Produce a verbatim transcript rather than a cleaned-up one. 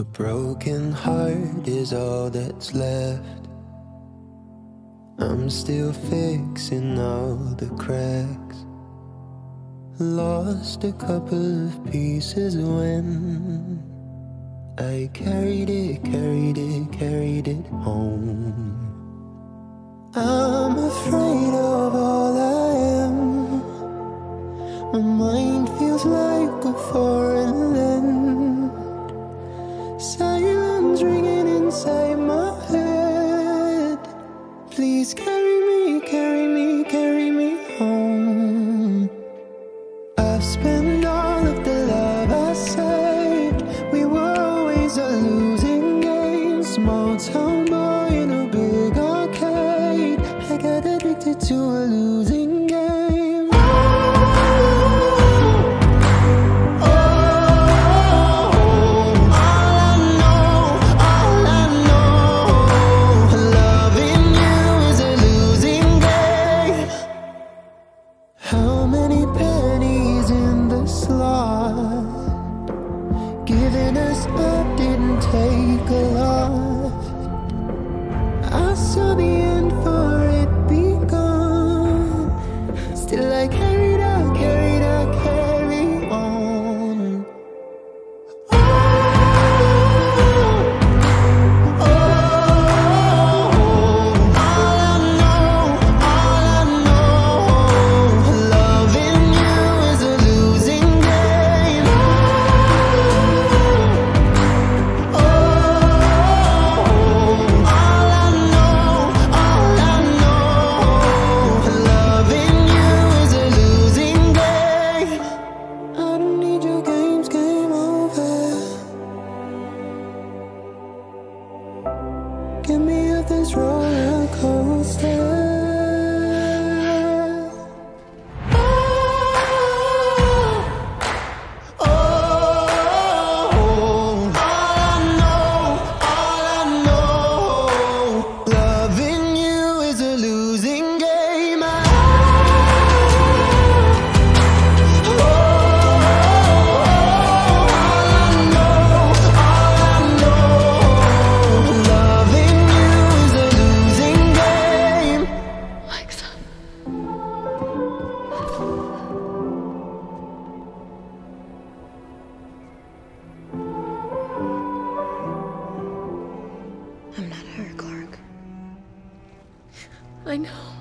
A broken heart is all that's left. I'm still fixing all the cracks. Lost a couple of pieces when I carried it, carried it, carried it home. I'm afraid of all I am. My mind feels like a foreign land. Silence ringing inside my head. Please carry me, carry me, carry me home. I've spent all of the love I saved. We were always a losing game. Small town boy in a big arcade. I got addicted to a losing game. How many pennies in the slot? Giving us up didn't take a lot. I saw the end for it begun. Still I carried out, carried out, carry on. Oh, oh, oh, all I know, all I know, loving you is a losing game. Oh, all I know, all I know, loving you is a losing game. I don't need your games, game over. Get me off this roller coaster. Oh, all I know, all I know, loving you is a losing game. Oh, all I know, all I know, loving you is a losing game. Lexa. I'm not her, Clarke. I know.